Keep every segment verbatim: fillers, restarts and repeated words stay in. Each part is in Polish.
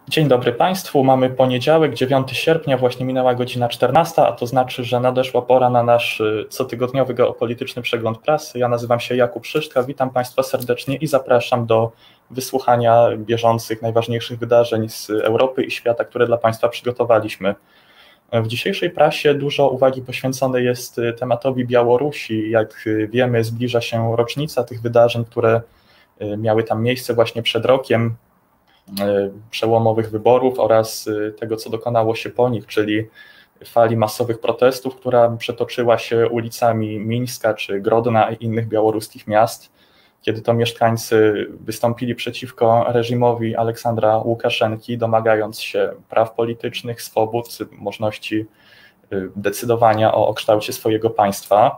Dzień dobry Państwu. Mamy poniedziałek, dziewiątego sierpnia, właśnie minęła godzina czternasta, a to znaczy, że nadeszła pora na nasz cotygodniowy geopolityczny przegląd prasy. Ja nazywam się Jakub Szyszka, witam Państwa serdecznie i zapraszam do wysłuchania bieżących, najważniejszych wydarzeń z Europy i świata, które dla Państwa przygotowaliśmy. W dzisiejszej prasie dużo uwagi poświęcone jest tematowi Białorusi. Jak wiemy, zbliża się rocznica tych wydarzeń, które miały tam miejsce właśnie przed rokiem, przełomowych wyborów oraz tego, co dokonało się po nich, czyli fali masowych protestów, która przetoczyła się ulicami Mińska czy Grodna i innych białoruskich miast, kiedy to mieszkańcy wystąpili przeciwko reżimowi Aleksandra Łukaszenki, domagając się praw politycznych, swobód, możliwości decydowania o, o kształcie swojego państwa.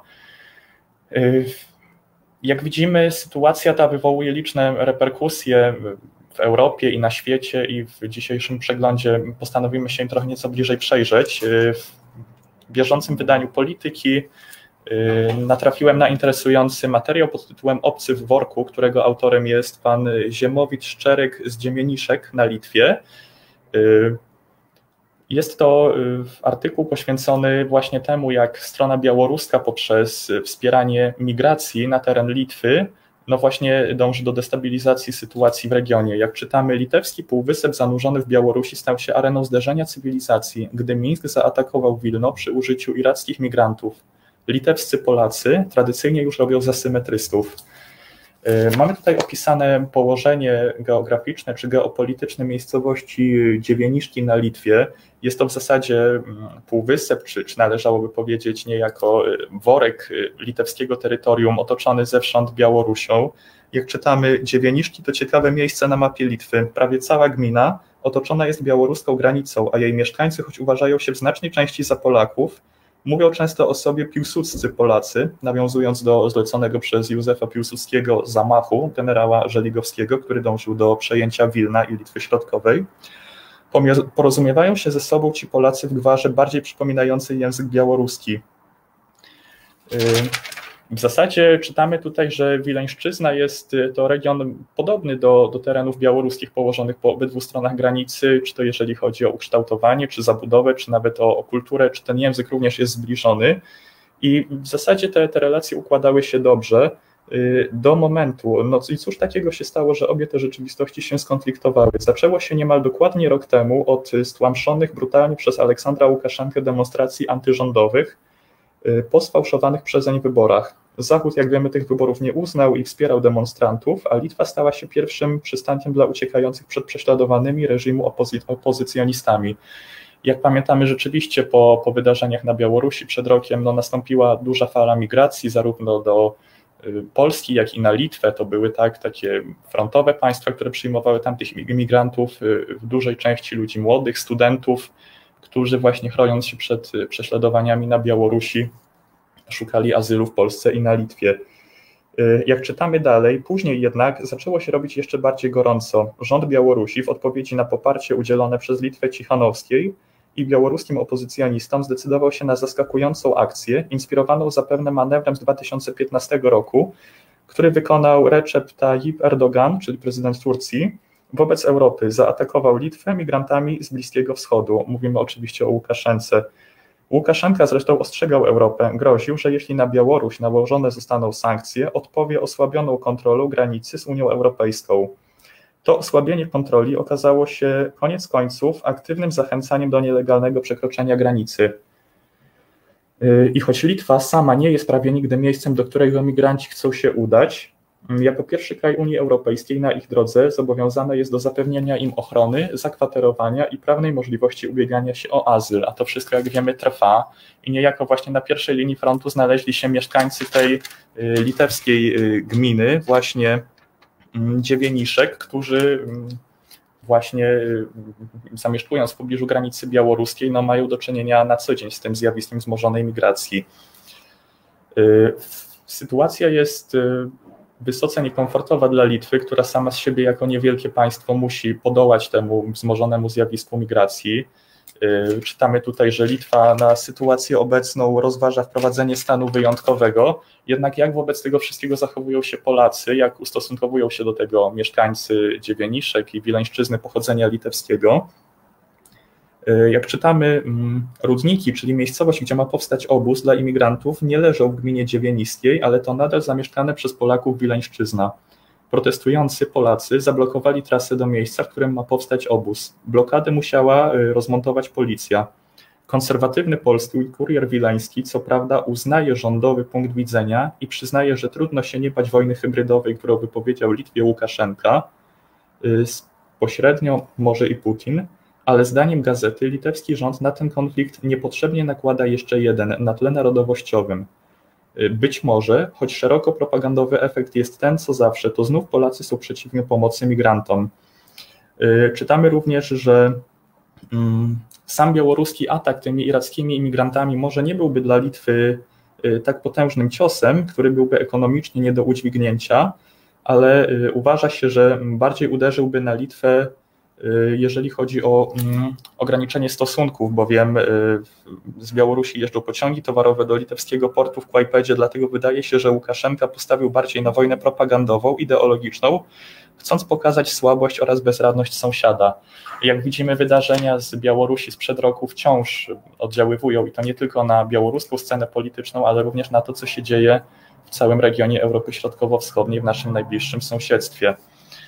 Jak widzimy, sytuacja ta wywołuje liczne reperkusje w Europie i na świecie, i w dzisiejszym przeglądzie postanowimy się trochę nieco bliżej przejrzeć. W bieżącym wydaniu Polityki natrafiłem na interesujący materiał pod tytułem Obcy w worku, którego autorem jest pan Ziemowit Szczerek z Dziemieniszek na Litwie. Jest to artykuł poświęcony właśnie temu, jak strona białoruska poprzez wspieranie migracji na teren Litwy no właśnie dąży do destabilizacji sytuacji w regionie. Jak czytamy, litewski półwysep zanurzony w Białorusi stał się areną zderzenia cywilizacji, gdy Mińsk zaatakował Wilno przy użyciu irackich migrantów. Litewscy Polacy tradycyjnie już robią za symetrystów. Mamy tutaj opisane położenie geograficzne czy geopolityczne miejscowości Dziewieniszki na Litwie. Jest to w zasadzie półwysep, czy, czy należałoby powiedzieć niejako worek litewskiego terytorium otoczony zewsząd Białorusią. Jak czytamy, Dziewieniszki to ciekawe miejsce na mapie Litwy. Prawie cała gmina otoczona jest białoruską granicą, a jej mieszkańcy, choć uważają się w znacznej części za Polaków, mówią często o sobie piłsudscy Polacy, nawiązując do zleconego przez Józefa Piłsudskiego zamachu generała Żeligowskiego, który dążył do przejęcia Wilna i Litwy Środkowej. Porozumiewają się ze sobą ci Polacy w gwarze bardziej przypominającej język białoruski. W zasadzie czytamy tutaj, że Wileńszczyzna jest to region podobny do, do terenów białoruskich położonych po obydwu stronach granicy, czy to jeżeli chodzi o ukształtowanie, czy zabudowę, czy nawet o, o kulturę, czy ten język również jest zbliżony. I w zasadzie te, te relacje układały się dobrze do momentu. No i cóż takiego się stało, że obie te rzeczywistości się skonfliktowały. Zaczęło się niemal dokładnie rok temu od stłamszonych brutalnie przez Aleksandra Łukaszenkę demonstracji antyrządowych po sfałszowanych przezeń wyborach. Zachód, jak wiemy, tych wyborów nie uznał i wspierał demonstrantów, a Litwa stała się pierwszym przystankiem dla uciekających przed prześladowanymi reżimu opozy- opozycjonistami. Jak pamiętamy, rzeczywiście po, po wydarzeniach na Białorusi przed rokiem no, nastąpiła duża fala migracji zarówno do y, Polski, jak i na Litwę. To były tak takie frontowe państwa, które przyjmowały tamtych imigrantów, y, w dużej części ludzi młodych, studentów, którzy właśnie chroniąc się przed prześladowaniami na Białorusi szukali azylu w Polsce i na Litwie. Jak czytamy dalej, później jednak zaczęło się robić jeszcze bardziej gorąco. Rząd Białorusi w odpowiedzi na poparcie udzielone przez Litwę Cichanowskiej i białoruskim opozycjonistom zdecydował się na zaskakującą akcję, inspirowaną zapewne manewrem z dwa tysiące piętnastego roku, który wykonał Recep Tayyip Erdogan, czyli prezydent Turcji, wobec Europy. Zaatakował Litwę migrantami z Bliskiego Wschodu. Mówimy oczywiście o Łukaszence. Łukaszenka zresztą ostrzegał Europę, groził, że jeśli na Białoruś nałożone zostaną sankcje, odpowie osłabioną kontrolą granicy z Unią Europejską. To osłabienie kontroli okazało się koniec końców aktywnym zachęcaniem do nielegalnego przekroczenia granicy. I choć Litwa sama nie jest prawie nigdy miejscem, do którego migranci chcą się udać, jako pierwszy kraj Unii Europejskiej na ich drodze zobowiązane jest do zapewnienia im ochrony, zakwaterowania i prawnej możliwości ubiegania się o azyl, a to wszystko, jak wiemy, trwa i niejako właśnie na pierwszej linii frontu znaleźli się mieszkańcy tej litewskiej gminy, właśnie Dziewieniszek, którzy właśnie zamieszkując w pobliżu granicy białoruskiej, no mają do czynienia na co dzień z tym zjawiskiem wzmożonej migracji. Sytuacja jest wysoce niekomfortowa dla Litwy, która sama z siebie jako niewielkie państwo musi podołać temu wzmożonemu zjawisku migracji. Czytamy tutaj, że Litwa na sytuację obecną rozważa wprowadzenie stanu wyjątkowego, jednak jak wobec tego wszystkiego zachowują się Polacy, jak ustosunkowują się do tego mieszkańcy Dziewieniszek i Wileńszczyzny pochodzenia litewskiego. Jak czytamy, Rudniki, czyli miejscowość, gdzie ma powstać obóz dla imigrantów, nie leżą w gminie dziewieniskiej, ale to nadal zamieszkane przez Polaków Wileńszczyzna. Protestujący Polacy zablokowali trasę do miejsca, w którym ma powstać obóz. Blokadę musiała rozmontować policja. Konserwatywny polski kurier wileński co prawda uznaje rządowy punkt widzenia i przyznaje, że trudno się nie bać wojny hybrydowej, którą wypowiedział Litwie Łukaszenka, pośrednio może i Putin, ale zdaniem gazety litewski rząd na ten konflikt niepotrzebnie nakłada jeszcze jeden na tle narodowościowym. Być może, choć szeroko propagandowy efekt jest ten, co zawsze, to znów Polacy są przeciwni pomocy migrantom. Czytamy również, że sam białoruski atak tymi irackimi imigrantami może nie byłby dla Litwy tak potężnym ciosem, który byłby ekonomicznie nie do udźwignięcia, ale uważa się, że bardziej uderzyłby na Litwę, jeżeli chodzi o ograniczenie stosunków, bowiem z Białorusi jeżdżą pociągi towarowe do litewskiego portu w Kłajpedzie, dlatego wydaje się, że Łukaszenka postawił bardziej na wojnę propagandową, ideologiczną, chcąc pokazać słabość oraz bezradność sąsiada. Jak widzimy, wydarzenia z Białorusi sprzed roku wciąż oddziaływują i to nie tylko na białoruską scenę polityczną, ale również na to, co się dzieje w całym regionie Europy Środkowo-Wschodniej, w naszym najbliższym sąsiedztwie.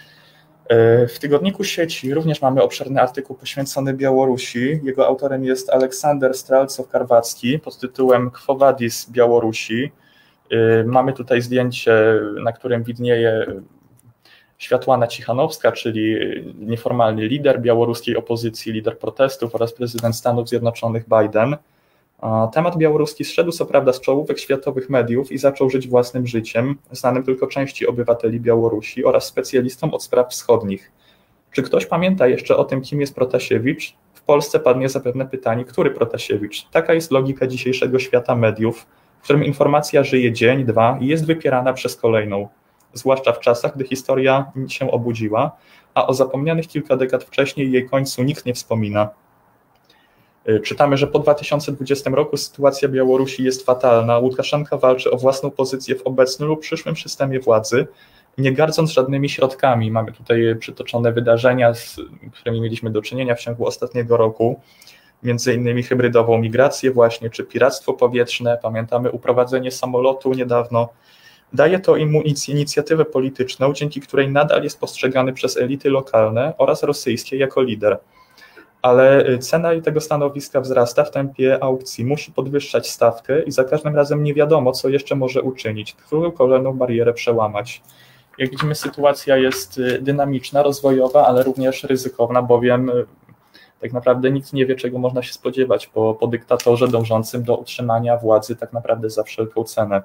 W tygodniku Sieci również mamy obszerny artykuł poświęcony Białorusi. Jego autorem jest Aleksander Stralcow-Karwacki pod tytułem Quo Vadis Białorusi. Mamy tutaj zdjęcie, na którym widnieje Światłana Cichanowska, czyli nieformalny lider białoruskiej opozycji, lider protestów oraz prezydent Stanów Zjednoczonych Biden. Temat białoruski zszedł co prawda z czołówek światowych mediów i zaczął żyć własnym życiem, znanym tylko części obywateli Białorusi oraz specjalistom od spraw wschodnich. Czy ktoś pamięta jeszcze o tym, kim jest Protasiewicz? W Polsce padnie zapewne pytanie, który Protasiewicz? Taka jest logika dzisiejszego świata mediów, w którym informacja żyje dzień, dwa i jest wypierana przez kolejną. Zwłaszcza w czasach, gdy historia się obudziła, a o zapomnianych kilka dekad wcześniej jej końcu nikt nie wspomina. Czytamy, że po dwa tysiące dwudziestym roku sytuacja Białorusi jest fatalna. Łukaszenka walczy o własną pozycję w obecnym lub przyszłym systemie władzy, nie gardząc żadnymi środkami. Mamy tutaj przytoczone wydarzenia, z którymi mieliśmy do czynienia w ciągu ostatniego roku, między innymi hybrydową migrację właśnie, czy piractwo powietrzne. Pamiętamy uprowadzenie samolotu niedawno. Daje to im inicjatywę polityczną, dzięki której nadal jest postrzegany przez elity lokalne oraz rosyjskie jako lider. Ale cena tego stanowiska wzrasta w tempie aukcji, musi podwyższać stawkę i za każdym razem nie wiadomo, co jeszcze może uczynić, którą kolejną barierę przełamać. Jak widzimy, sytuacja jest dynamiczna, rozwojowa, ale również ryzykowna, bowiem tak naprawdę nikt nie wie, czego można się spodziewać po, po dyktatorze dążącym do utrzymania władzy tak naprawdę za wszelką cenę.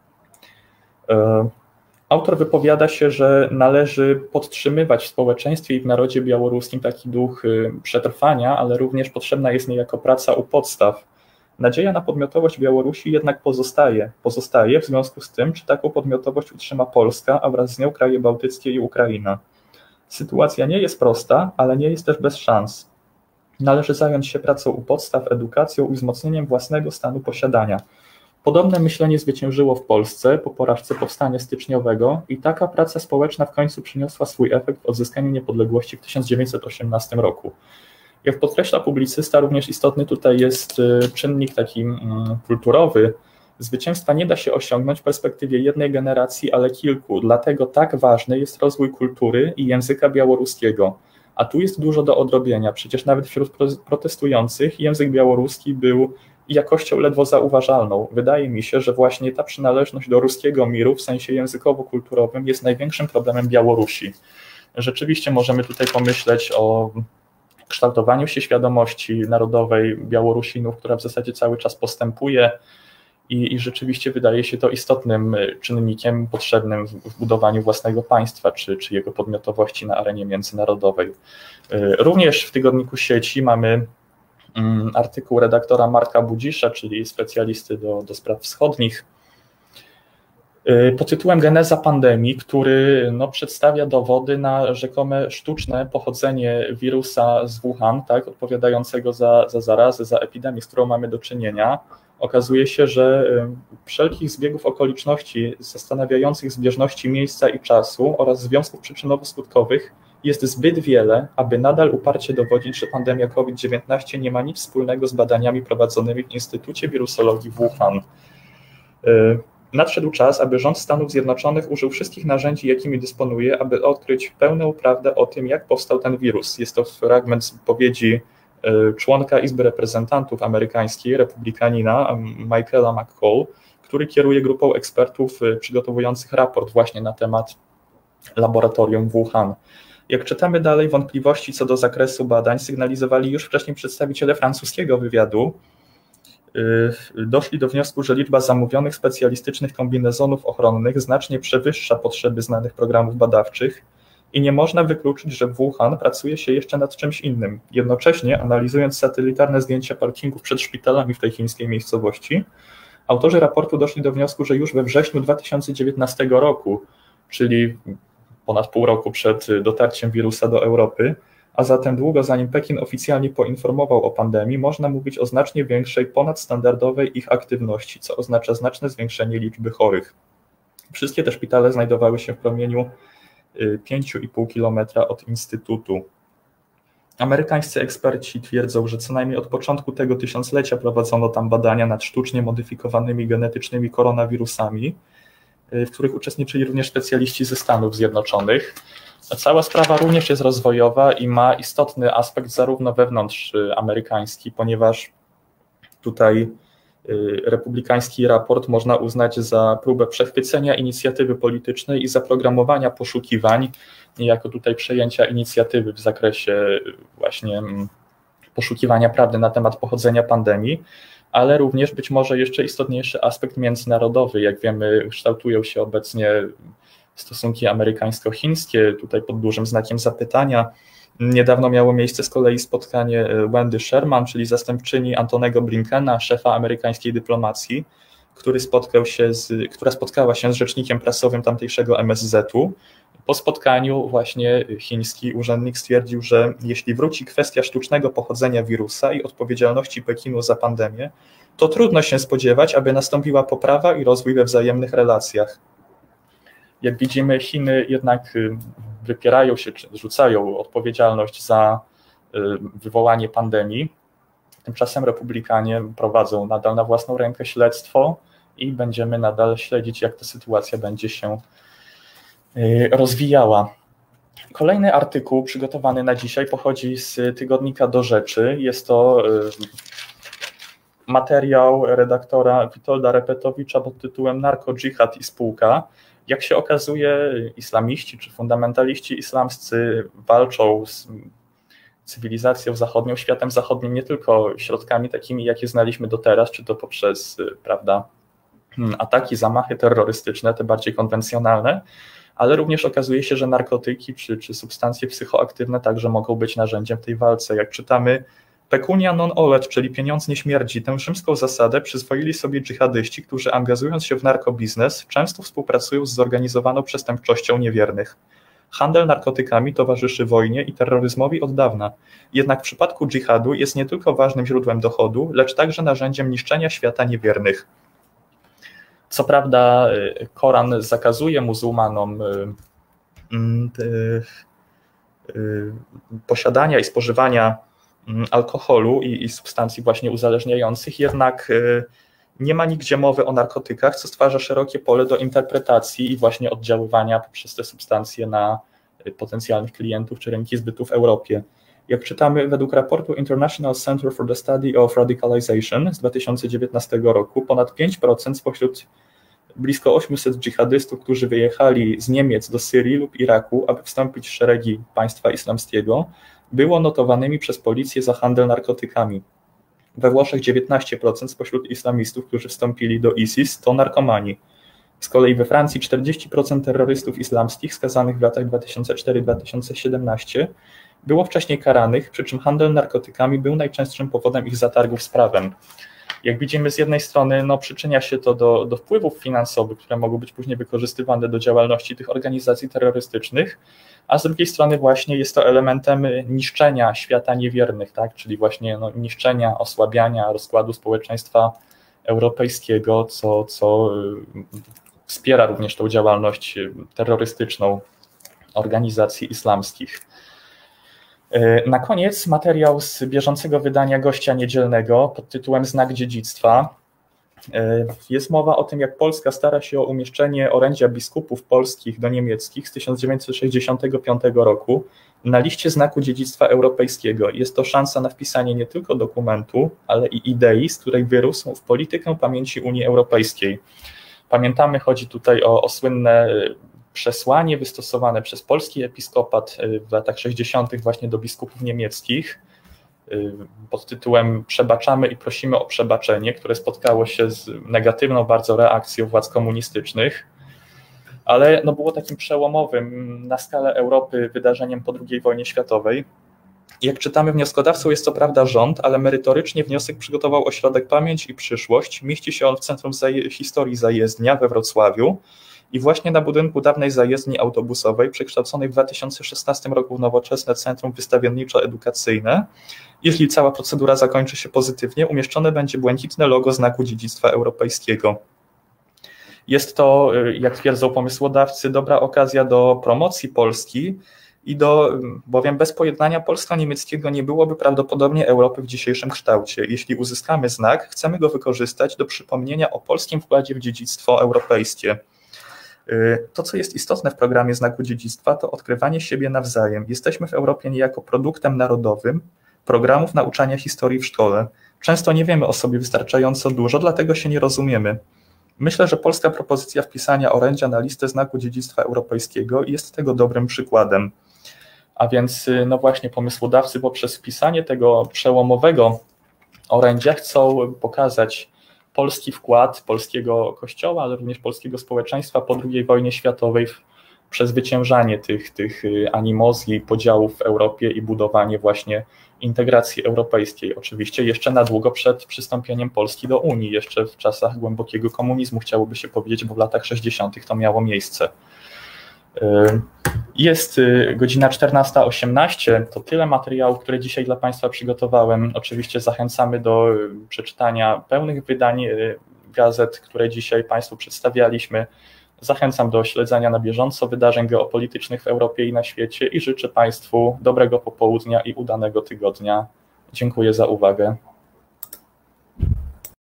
Autor wypowiada się, że należy podtrzymywać w społeczeństwie i w narodzie białoruskim taki duch przetrwania, ale również potrzebna jest niejako praca u podstaw. Nadzieja na podmiotowość Białorusi jednak pozostaje. Pozostaje w związku z tym, czy taką podmiotowość utrzyma Polska, a wraz z nią kraje bałtyckie i Ukraina. Sytuacja nie jest prosta, ale nie jest też bez szans. Należy zająć się pracą u podstaw, edukacją i wzmocnieniem własnego stanu posiadania. Podobne myślenie zwyciężyło w Polsce po porażce powstania styczniowego i taka praca społeczna w końcu przyniosła swój efekt w odzyskaniu niepodległości w tysiąc dziewięćset osiemnastym roku. Jak podkreśla publicysta, również istotny tutaj jest czynnik taki kulturowy. Zwycięstwa nie da się osiągnąć w perspektywie jednej generacji, ale kilku, dlatego tak ważny jest rozwój kultury i języka białoruskiego. A tu jest dużo do odrobienia, przecież nawet wśród protestujących język białoruski był jakością ledwo zauważalną. Wydaje mi się, że właśnie ta przynależność do ruskiego miru w sensie językowo-kulturowym jest największym problemem Białorusi. Rzeczywiście możemy tutaj pomyśleć o kształtowaniu się świadomości narodowej Białorusinów, która w zasadzie cały czas postępuje i, i rzeczywiście wydaje się to istotnym czynnikiem potrzebnym w, w budowaniu własnego państwa czy, czy jego podmiotowości na arenie międzynarodowej. Również w tygodniku Sieci mamy artykuł redaktora Marka Budzisza, czyli specjalisty do, do spraw wschodnich. pod tytułem Geneza pandemii, który no, przedstawia dowody na rzekome sztuczne pochodzenie wirusa z Wuhan, tak, odpowiadającego za, za zarazę, za epidemię, z którą mamy do czynienia. Okazuje się, że wszelkich zbiegów okoliczności zastanawiających zbieżności miejsca i czasu oraz związków przyczynowo-skutkowych jest zbyt wiele, aby nadal uparcie dowodzić, że pandemia COVID dziewiętnaście nie ma nic wspólnego z badaniami prowadzonymi w Instytucie Wirusologii w Wuhan. Nadszedł czas, aby rząd Stanów Zjednoczonych użył wszystkich narzędzi, jakimi dysponuje, aby odkryć pełną prawdę o tym, jak powstał ten wirus. Jest to fragment z wypowiedzi członka Izby Reprezentantów amerykańskiej, republikanina Michaela McCall, który kieruje grupą ekspertów przygotowujących raport właśnie na temat laboratorium w Wuhan. Jak czytamy dalej, wątpliwości co do zakresu badań sygnalizowali już wcześniej przedstawiciele francuskiego wywiadu. Doszli do wniosku, że liczba zamówionych specjalistycznych kombinezonów ochronnych znacznie przewyższa potrzeby znanych programów badawczych i nie można wykluczyć, że w Wuhan pracuje się jeszcze nad czymś innym. Jednocześnie, analizując satelitarne zdjęcia parkingów przed szpitalami w tej chińskiej miejscowości, autorzy raportu doszli do wniosku, że już we wrześniu dwa tysiące dziewiętnastego roku, czyli ponad pół roku przed dotarciem wirusa do Europy, a zatem długo zanim Pekin oficjalnie poinformował o pandemii, można mówić o znacznie większej, ponadstandardowej ich aktywności, co oznacza znaczne zwiększenie liczby chorych. Wszystkie te szpitale znajdowały się w promieniu pięć i pół kilometra od instytutu. Amerykańscy eksperci twierdzą, że co najmniej od początku tego tysiąclecia prowadzono tam badania nad sztucznie modyfikowanymi genetycznymi koronawirusami, w których uczestniczyli również specjaliści ze Stanów Zjednoczonych. Cała sprawa również jest rozwojowa i ma istotny aspekt zarówno wewnątrzamerykański, ponieważ tutaj republikański raport można uznać za próbę przechwycenia inicjatywy politycznej i zaprogramowania poszukiwań, niejako tutaj przejęcia inicjatywy w zakresie właśnie poszukiwania prawdy na temat pochodzenia pandemii, ale również być może jeszcze istotniejszy aspekt międzynarodowy. Jak wiemy, kształtują się obecnie stosunki amerykańsko-chińskie, tutaj pod dużym znakiem zapytania. Niedawno miało miejsce z kolei spotkanie Wendy Sherman, czyli zastępczyni Antonego Blinkena, szefa amerykańskiej dyplomacji, który spotkał się z, która spotkała się z rzecznikiem prasowym tamtejszego M S Z u. Po spotkaniu właśnie chiński urzędnik stwierdził, że jeśli wróci kwestia sztucznego pochodzenia wirusa i odpowiedzialności Pekinu za pandemię, to trudno się spodziewać, aby nastąpiła poprawa i rozwój we wzajemnych relacjach. Jak widzimy, Chiny jednak wypierają się, czy rzucają odpowiedzialność za wywołanie pandemii. Tymczasem republikanie prowadzą nadal na własną rękę śledztwo i będziemy nadal śledzić, jak ta sytuacja będzie się rozwijała. Kolejny artykuł przygotowany na dzisiaj pochodzi z tygodnika Do Rzeczy. Jest to materiał redaktora Witolda Repetowicza pod tytułem Narkodżihad i spółka. Jak się okazuje, islamiści czy fundamentaliści islamscy walczą z cywilizacją zachodnią, światem zachodnim nie tylko środkami takimi, jakie znaliśmy do teraz, czy to poprzez, prawda, ataki, zamachy terrorystyczne, te bardziej konwencjonalne, ale również okazuje się, że narkotyki czy, czy substancje psychoaktywne także mogą być narzędziem w tej walce. Jak czytamy, pecunia non olet, czyli pieniądz nie śmierdzi, tę rzymską zasadę przyzwoili sobie dżihadyści, którzy angażując się w narkobiznes często współpracują z zorganizowaną przestępczością niewiernych. Handel narkotykami towarzyszy wojnie i terroryzmowi od dawna. Jednak w przypadku dżihadu jest nie tylko ważnym źródłem dochodu, lecz także narzędziem niszczenia świata niewiernych. Co prawda Koran zakazuje muzułmanom posiadania i spożywania alkoholu i, i substancji właśnie uzależniających, jednak nie ma nigdzie mowy o narkotykach, co stwarza szerokie pole do interpretacji i właśnie oddziaływania poprzez te substancje na potencjalnych klientów czy rynki zbytu w Europie. Jak czytamy, według raportu International Center for the Study of Radicalization z dwa tysiące dziewiętnastego roku ponad pięć procent spośród blisko osiemset dżihadystów, którzy wyjechali z Niemiec do Syrii lub Iraku, aby wstąpić w szeregi państwa islamskiego, było notowanymi przez policję za handel narkotykami. We Włoszech dziewiętnaście procent spośród islamistów, którzy wstąpili do ISIS, to narkomani. Z kolei we Francji czterdzieści procent terrorystów islamskich skazanych w latach dwa tysiące czwartym do dwa tysiące siedemnastego było wcześniej karanych, przy czym handel narkotykami był najczęstszym powodem ich zatargów z prawem. Jak widzimy, z jednej strony no, przyczynia się to do, do wpływów finansowych, które mogą być później wykorzystywane do działalności tych organizacji terrorystycznych, a z drugiej strony właśnie jest to elementem niszczenia świata niewiernych, tak? Czyli właśnie no, niszczenia, osłabiania rozkładu społeczeństwa europejskiego, co, co wspiera również tą działalność terrorystyczną organizacji islamskich. Na koniec materiał z bieżącego wydania Gościa Niedzielnego pod tytułem Znak dziedzictwa. Jest mowa o tym, jak Polska stara się o umieszczenie orędzia biskupów polskich do niemieckich z tysiąc dziewięćset sześćdziesiątego piątego roku na liście znaku dziedzictwa europejskiego. Jest to szansa na wpisanie nie tylko dokumentu, ale i idei, z której wyrósł w politykę pamięci Unii Europejskiej. Pamiętamy, chodzi tutaj o, o słynne przesłanie wystosowane przez polski episkopat w latach sześćdziesiątych właśnie do biskupów niemieckich pod tytułem Przebaczamy i prosimy o przebaczenie, które spotkało się z negatywną bardzo reakcją władz komunistycznych, ale no było takim przełomowym na skalę Europy wydarzeniem po drugiej wojnie światowej. Jak czytamy, wnioskodawcą jest co prawda rząd, ale merytorycznie wniosek przygotował Ośrodek Pamięć i Przyszłość. Mieści się on w Centrum Zaje- Historii Zajezdnia we Wrocławiu i właśnie na budynku dawnej zajezdni autobusowej, przekształconej w dwa tysiące szesnastym roku w nowoczesne Centrum Wystawienniczo-Edukacyjne, jeśli cała procedura zakończy się pozytywnie, umieszczone będzie błękitne logo Znaku Dziedzictwa Europejskiego. Jest to, jak twierdzą pomysłodawcy, dobra okazja do promocji Polski i do, bowiem bez pojednania polsko-niemieckiego nie byłoby prawdopodobnie Europy w dzisiejszym kształcie. Jeśli uzyskamy znak, chcemy go wykorzystać do przypomnienia o polskim wkładzie w dziedzictwo europejskie. To, co jest istotne w programie Znaku Dziedzictwa, to odkrywanie siebie nawzajem. Jesteśmy w Europie niejako produktem narodowym programów nauczania historii w szkole. Często nie wiemy o sobie wystarczająco dużo, dlatego się nie rozumiemy. Myślę, że polska propozycja wpisania orędzia na listę Znaku Dziedzictwa Europejskiego jest tego dobrym przykładem. A więc no właśnie pomysłodawcy poprzez wpisanie tego przełomowego orędzia chcą pokazać polski wkład polskiego kościoła, ale również polskiego społeczeństwa po drugiej wojnie światowej w przezwyciężanie tych, tych animozji, podziałów w Europie i budowanie właśnie integracji europejskiej. Oczywiście jeszcze na długo przed przystąpieniem Polski do Unii, jeszcze w czasach głębokiego komunizmu chciałoby się powiedzieć, bo w latach sześćdziesiątych to miało miejsce. Jest godzina czternasta osiemnaście, to tyle materiału, które dzisiaj dla Państwa przygotowałem. Oczywiście zachęcamy do przeczytania pełnych wydań gazet, które dzisiaj Państwu przedstawialiśmy. Zachęcam do śledzenia na bieżąco wydarzeń geopolitycznych w Europie i na świecie i życzę Państwu dobrego popołudnia i udanego tygodnia. Dziękuję za uwagę.